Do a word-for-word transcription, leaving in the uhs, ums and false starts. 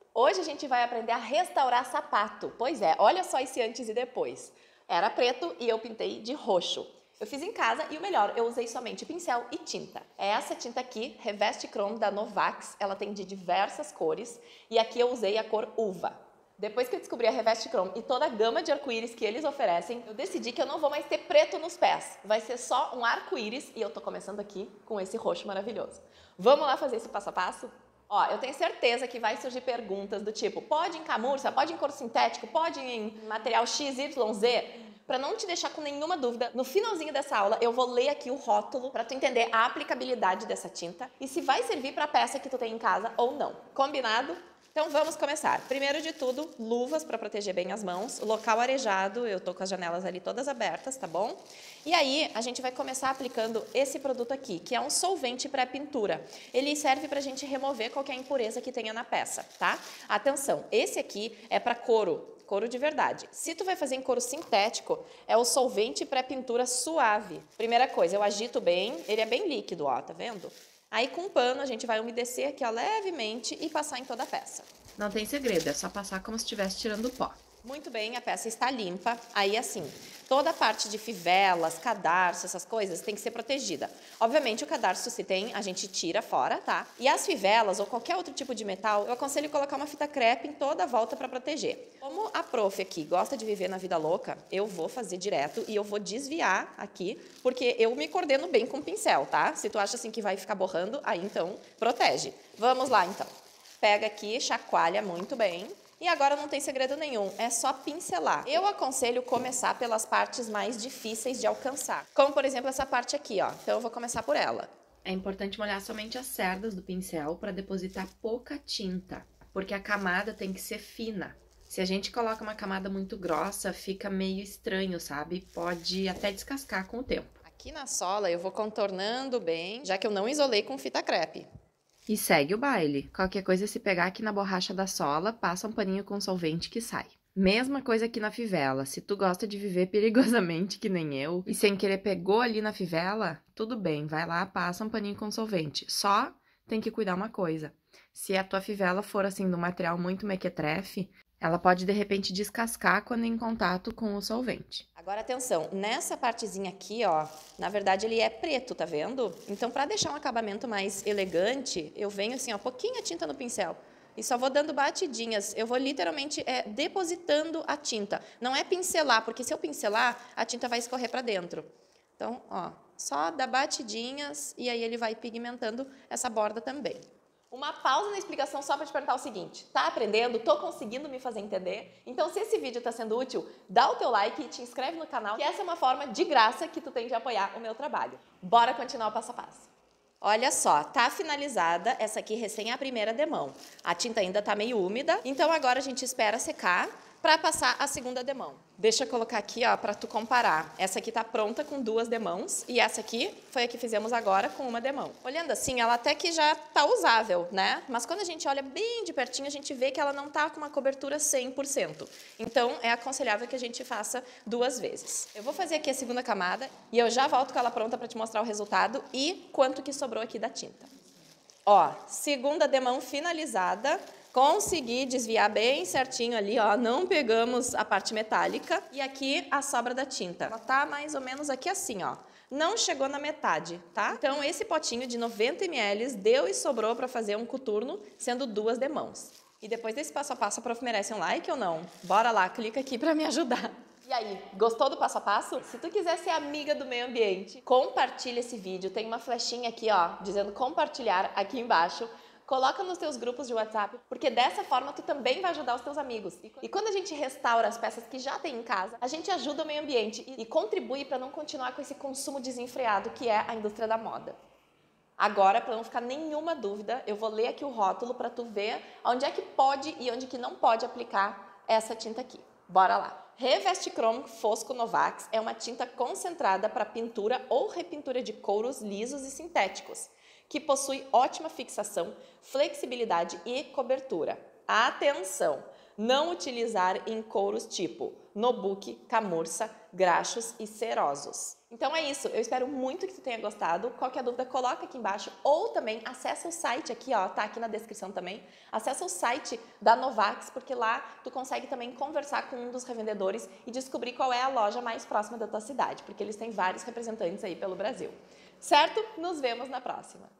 Hoje a gente vai aprender a restaurar sapato. Pois é, olha só esse antes e depois. Era preto e eu pintei de roxo. Eu fiz em casa e o melhor, eu usei somente pincel e tinta. É essa tinta aqui, Reveste Chrome da Novax, ela tem de diversas cores e aqui eu usei a cor uva. Depois que eu descobri a Reveste Chrome e toda a gama de arco-íris que eles oferecem, eu decidi que eu não vou mais ter preto nos pés. Vai ser só um arco-íris e eu tô começando aqui com esse roxo maravilhoso. Vamos lá fazer esse passo a passo? Ó, eu tenho certeza que vai surgir perguntas do tipo, pode em camurça, pode em couro sintético, pode em material X Y Z? Para não te deixar com nenhuma dúvida, no finalzinho dessa aula eu vou ler aqui o rótulo para tu entender a aplicabilidade dessa tinta e se vai servir para a peça que tu tem em casa ou não. Combinado? Então vamos começar. Primeiro de tudo, luvas para proteger bem as mãos, local arejado, eu tô com as janelas ali todas abertas, tá bom? E aí a gente vai começar aplicando esse produto aqui, que é um solvente para pintura. Ele serve para a gente remover qualquer impureza que tenha na peça, tá? Atenção, esse aqui é para couro. Couro de verdade. Se tu vai fazer em couro sintético, é o solvente pré-pintura suave. Primeira coisa, eu agito bem, ele é bem líquido, ó, tá vendo? Aí com o pano a gente vai umedecer aqui, ó, levemente e passar em toda a peça. Não tem segredo, é só passar como se estivesse tirando o pó. Muito bem, a peça está limpa. Aí assim, toda a parte de fivelas, cadarço, essas coisas tem que ser protegida. Obviamente o cadarço se tem, a gente tira fora, tá? E as fivelas ou qualquer outro tipo de metal, eu aconselho colocar uma fita crepe em toda a volta para proteger. Como a prof aqui gosta de viver na vida louca, eu vou fazer direto e eu vou desviar aqui, porque eu me coordeno bem com o pincel, tá? Se tu acha assim que vai ficar borrando, aí então protege. Vamos lá então. Pega aqui, chacoalha muito bem. E agora não tem segredo nenhum, é só pincelar. Eu aconselho começar pelas partes mais difíceis de alcançar. Como, por exemplo, essa parte aqui, ó. Então eu vou começar por ela. É importante molhar somente as cerdas do pincel para depositar pouca tinta, porque a camada tem que ser fina. Se a gente coloca uma camada muito grossa, fica meio estranho, sabe? Pode até descascar com o tempo. Aqui na sola eu vou contornando bem, já que eu não isolei com fita crepe. E segue o baile. Qualquer coisa, se pegar aqui na borracha da sola, passa um paninho com solvente que sai. Mesma coisa aqui na fivela. Se tu gosta de viver perigosamente, que nem eu, e sem querer pegou ali na fivela, tudo bem, vai lá, passa um paninho com solvente. Só tem que cuidar uma coisa. Se a tua fivela for assim, de um material muito mequetrefe, ela pode de repente descascar quando em contato com o solvente. Agora atenção, nessa partezinha aqui, ó, na verdade ele é preto, tá vendo? Então para deixar um acabamento mais elegante, eu venho assim, ó, pouquinha tinta no pincel. E só vou dando batidinhas, eu vou literalmente é, depositando a tinta. Não é pincelar, porque se eu pincelar, a tinta vai escorrer para dentro. Então, ó, só dá batidinhas e aí ele vai pigmentando essa borda também. Uma pausa na explicação só para te perguntar o seguinte, tá aprendendo? Tô conseguindo me fazer entender? Então se esse vídeo está sendo útil, dá o teu like e te inscreve no canal, que essa é uma forma de graça que tu tem de apoiar o meu trabalho. Bora continuar o passo a passo. Olha só, tá finalizada essa aqui recém a primeira demão. A tinta ainda tá meio úmida, então agora a gente espera secar para passar a segunda demão. Deixa eu colocar aqui, ó, para tu comparar. Essa aqui tá pronta com duas demãos e essa aqui foi a que fizemos agora com uma demão. Olhando assim, ela até que já tá usável, né? Mas quando a gente olha bem de pertinho, a gente vê que ela não tá com uma cobertura cem por cento. Então, é aconselhável que a gente faça duas vezes. Eu vou fazer aqui a segunda camada e eu já volto com ela pronta para te mostrar o resultado e quanto que sobrou aqui da tinta. Ó, segunda demão finalizada. Consegui desviar bem certinho ali, ó, não pegamos a parte metálica. E aqui a sobra da tinta. Ela tá mais ou menos aqui assim, ó. Não chegou na metade, tá? Então esse potinho de noventa mililitros deu e sobrou para fazer um coturno, sendo duas demãos. E depois desse passo a passo, a prof merece um like ou não? Bora lá, clica aqui para me ajudar. E aí, gostou do passo a passo? Se tu quiser ser amiga do meio ambiente, compartilha esse vídeo. Tem uma flechinha aqui, ó, dizendo compartilhar aqui embaixo. Coloca nos teus grupos de WhatsApp, porque dessa forma tu também vai ajudar os teus amigos. E quando a gente restaura as peças que já tem em casa, a gente ajuda o meio ambiente e contribui para não continuar com esse consumo desenfreado que é a indústria da moda. Agora, para não ficar nenhuma dúvida, eu vou ler aqui o rótulo para tu ver onde é que pode e onde que não pode aplicar essa tinta aqui. Bora lá! Reveste Chrome Fosco Novax é uma tinta concentrada para pintura ou repintura de couros lisos e sintéticos, que possui ótima fixação, flexibilidade e cobertura. Atenção! Não utilizar em couros tipo nobuque, camurça, graxos e cerosos. Então é isso, eu espero muito que tu tenha gostado. Qualquer dúvida, coloca aqui embaixo ou também acessa o site aqui, ó, tá aqui na descrição também. Acessa o site da Novax, porque lá tu consegue também conversar com um dos revendedores e descobrir qual é a loja mais próxima da tua cidade, porque eles têm vários representantes aí pelo Brasil. Certo? Nos vemos na próxima!